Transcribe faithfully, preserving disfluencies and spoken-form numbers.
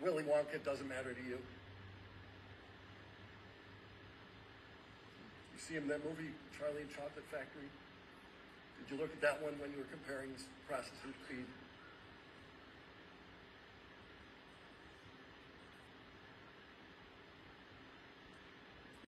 Willy Wonka doesn't matter to you? You see him in that movie, Charlie and Chocolate Factory? Did you look at that one when you were comparing Processing Speed